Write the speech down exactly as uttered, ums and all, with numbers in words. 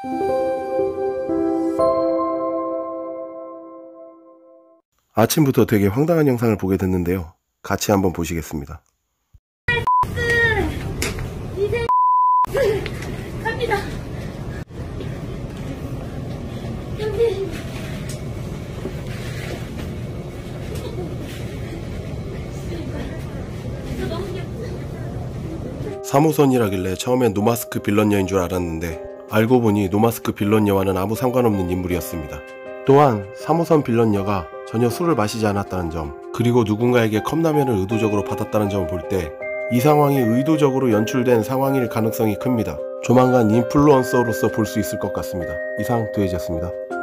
아침부터 되게 황당한 영상을 보게 됐는데요. 같이 한번 보시겠습니다. 이제 갑니다. 여기 삼 호선이라길래 처음엔 노마스크 빌런녀인 줄 알았는데 알고 보니 노마스크 빌런녀와는 아무 상관없는 인물이었습니다. 또한 삼 호선 빌런녀가 전혀 술을 마시지 않았다는 점, 그리고 누군가에게 컵라면을 의도적으로 받았다는 점을 볼 때 이 상황이 의도적으로 연출된 상황일 가능성이 큽니다. 조만간 인플루언서로서 볼 수 있을 것 같습니다. 이상 두해지였습니다.